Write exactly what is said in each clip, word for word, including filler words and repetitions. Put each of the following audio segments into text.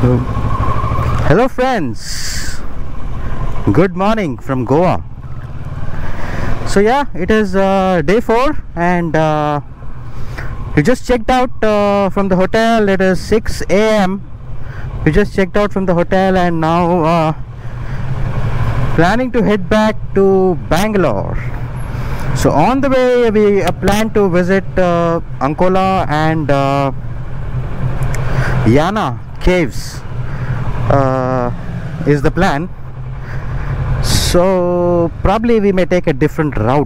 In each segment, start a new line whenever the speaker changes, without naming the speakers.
So, hello friends, good morning from Goa. So yeah, it is uh, day four and uh, we just checked out uh, from the hotel. It is six A M We just checked out from the hotel and now uh, planning to head back to Bangalore. So on the way we uh, plan to visit uh, Ankola and uh, Yana caves uh, is the plan. So probably we may take a different route.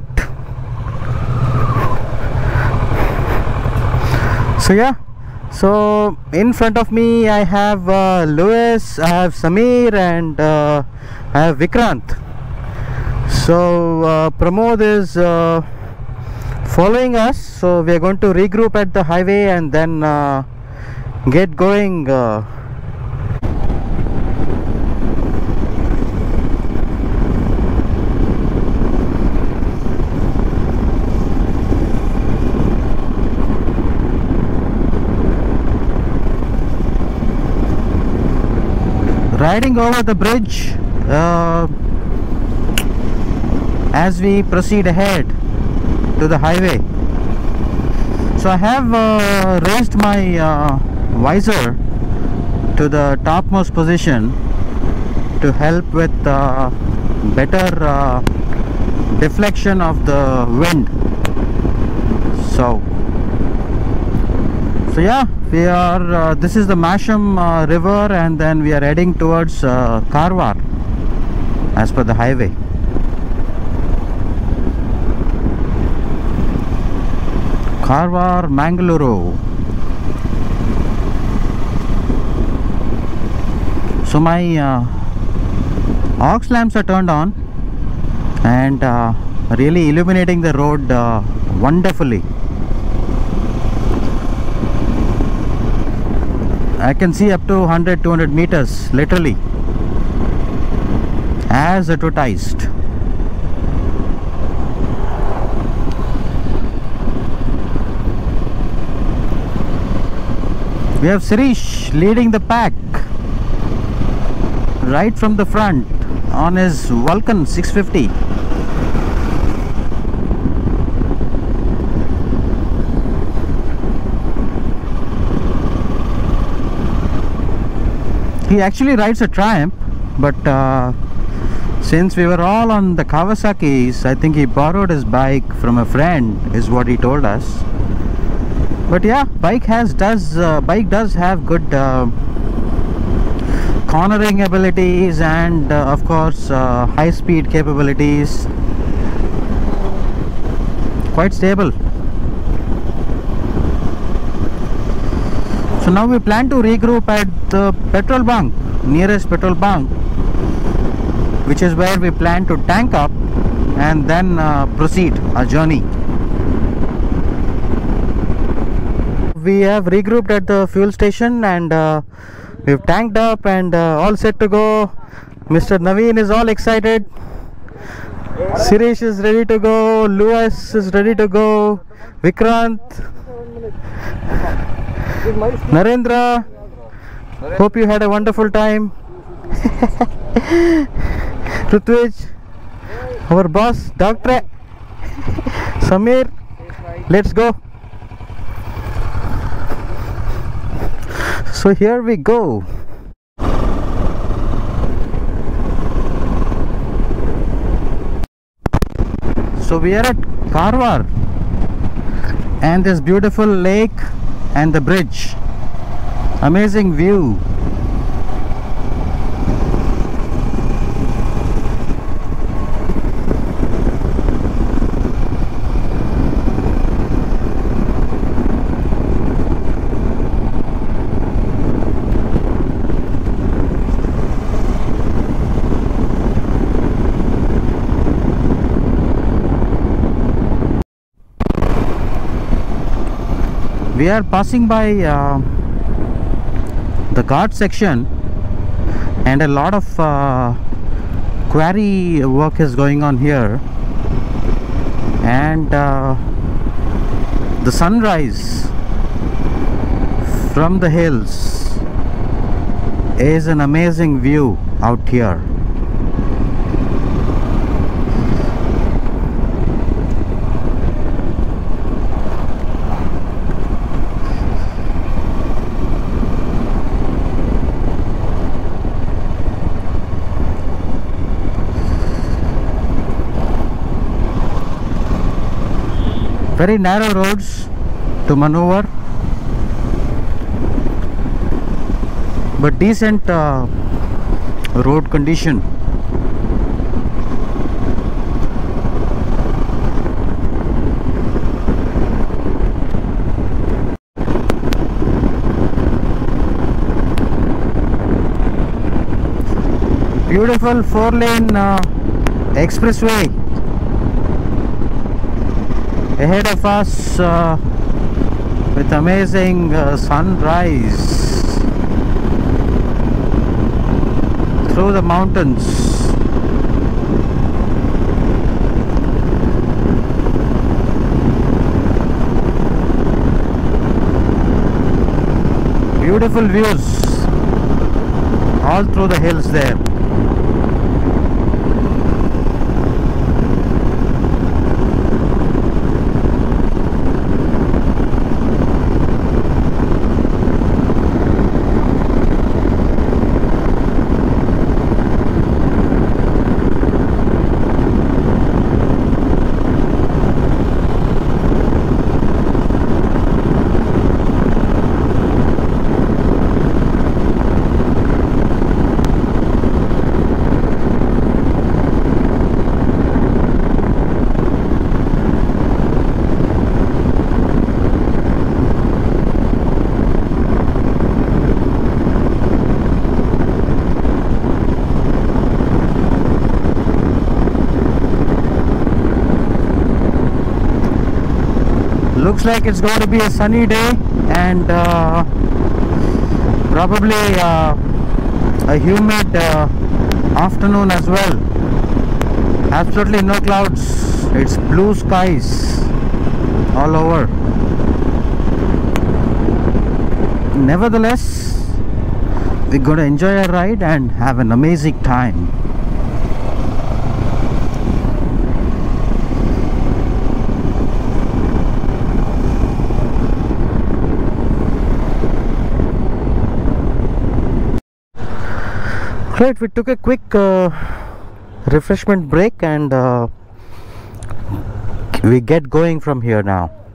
So yeah, so in front of me I have uh, Louis, I have Samir, and uh, I have Vikrant. So uh, Pramod is uh, following us, so we are going to regroup at the highway and then uh, get going. Uh, riding over the bridge uh, as we proceed ahead to the highway. So I have uh, raised my uh, visor to the topmost position to help with uh, better uh, deflection of the wind. So so yeah, we are uh, this is the Masham uh, river, and then we are heading towards uh, Karwar as per the highway. Karwar, Mangaluru. So my uh, aux lamps are turned on and uh, really illuminating the road uh, wonderfully. I can see up to one hundred to two hundred meters literally as advertised. We have Sirish leading the pack right from the front on his Vulcan six fifty. He actually rides a Triumph, but uh, since we were all on the Kawasaki's, I think he borrowed his bike from a friend, is what he told us. But yeah, bike has does uh, bike does have good uh, cornering abilities and uh, of course uh, high speed capabilities. Quite stable. So now we plan to regroup at the petrol bunk, nearest petrol bunk, which is where we plan to tank up and then uh, proceed our journey. We have regrouped at the fuel station and uh, we've tanked up and uh, all set to go. Mister Naveen is all excited. Sirish is ready to go. Louis is ready to go. Vikrant. Narendra, hope you had a wonderful time. Rutvij, our boss, Doctor Samir, let's go. So here we go. So we are at Karwar and this beautiful lake and the bridge. Amazing view. We are passing by uh, the guard section and a lot of uh, quarry work is going on here, and uh, the sunrise from the hills is an amazing view out here. Very narrow roads to maneuver, but decent uh, road condition. Beautiful four lane uh, expressway ahead of us, uh, with amazing uh, sunrise through the mountains. Beautiful views all through the hills there. Looks like it's going to be a sunny day, and uh, probably uh, a humid uh, afternoon as well. Absolutely no clouds, it's blue skies all over. Nevertheless, we're going to enjoy our ride and have an amazing time. Right, we took a quick uh, refreshment break, and uh, we get going from here now.